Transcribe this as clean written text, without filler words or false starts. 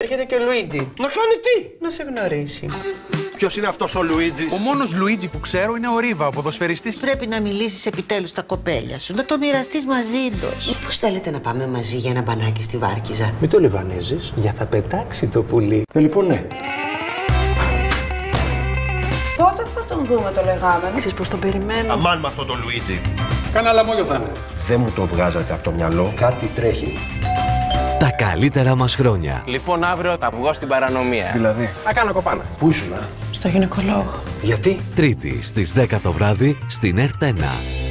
Έρχεται και ο Λουίτζι. Να κάνει τι? Να σε γνωρίσει. Ποιος είναι αυτός ο Λουίτζι? Ο μόνος Λουίτζι που ξέρω είναι ο Ρίβα, ο ποδοσφαιριστής. Πρέπει να μιλήσεις επιτέλους στα κοπέλια σου, να το μοιραστείς μαζί τους. Πώς θέλετε να πάμε μαζί για ένα μπανάκι στη Βάρκιζα? Μην το λιβανέζεις, για θα πετάξει το πουλί. Λοιπόν, ναι. Πότε θα τον δούμε, το λέγαμε. Ξέρεις πως τον περιμένω. Αμάν με αυτό το Λουίτζι. Κάνα λαμόγιο θα είναι. Δεν μου το βγάζατε από το μυαλό. Κάτι τρέχει. Τα καλύτερα μας χρόνια. Λοιπόν, αύριο θα βγω στην παρανομία. Δηλαδή? Θα κάνω κοπάνα. Πού ήσουν, Στο γυναικολόγο. Γιατί? Τρίτη στις 10 το βράδυ στην ΕΡΤ1.